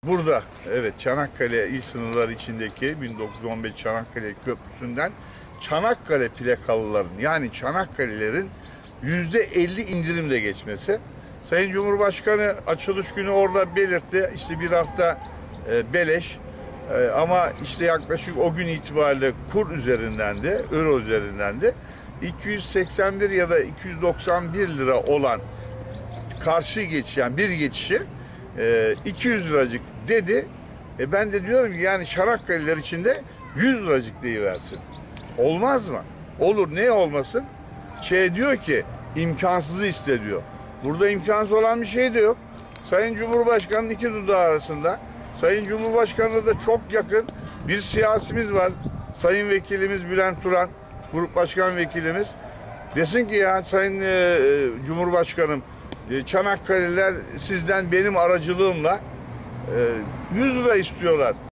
Burada, evet, Çanakkale il sınırları içindeki 1915 Çanakkale Köprüsü'nden Çanakkale plakalıların, yani Çanakkale'lerin %50 indirimle geçmesi. Sayın Cumhurbaşkanı açılış günü orada belirtti, işte bir hafta beleş, ama işte yaklaşık o gün itibariyle kur üzerinden de, euro üzerinden de 281 ya da 291 lira olan karşı geçen bir geçişi 200 liracık dedi. Ben de diyorum ki yani Çanakkale'ler için de 100 liracık deyiversin. Olmaz mı? Olur, ne olmasın? Diyor ki imkansızı iste diyor. Burada imkansız olan bir şey de yok. Sayın Cumhurbaşkanı'nın iki dudağı arasında, Sayın Cumhurbaşkanı'na da çok yakın bir siyasimiz var. Sayın Vekilimiz Bülent Turan, Grup Başkan Vekilimiz. Desin ki ya Sayın Cumhurbaşkanım, Çanakkale'liler sizden benim aracılığımla 100 lira istiyorlar.